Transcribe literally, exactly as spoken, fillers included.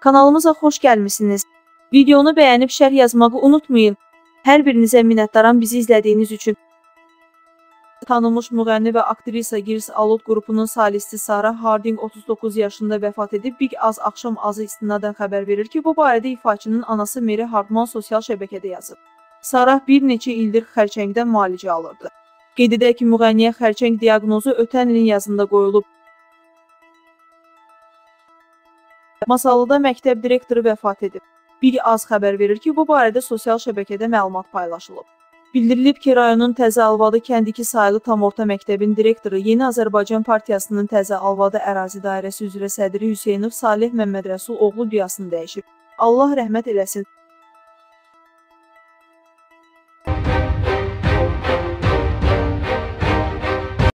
Kanalımıza xoş gəlmisiniz. Videonu bəyənib şərh yazmağı unutmayın. Hər birinizə minnətdaram bizi izlədiyiniz üçün. Tanınmış müğənni və aktrisa Girs Alot qrupunun solisti Sara Harding otuz doqquz yaşında vəfat edib. Big Az axşam azı istinadən xəbər verir ki, bu barədə ifaçının anası Mary Hardman sosial şəbəkədə yazıb. Sara bir neçə ildir xərçəngdən müalicə alırdı. Qeyd edək ki, müğənniyə xərçəng diaqnozu ötən ilin yazında qoyulub. Masallıda məktəb direktoru vəfat edib. Big Az xəbər verir ki, bu barədə sosial şəbəkədə məlumat paylaşılıb. Bildirilib ki, rayonun Təzə Alvadı kəndiki sayılı tam orta məktəbin direktoru Yeni Azərbaycan Partiyasının Təzə Alvadı ərazi dairəsi üzrə sədri Hüseynov Salih Məmmədrəsul oğlu düyasını dəyişib. Allah rəhmət eləsin.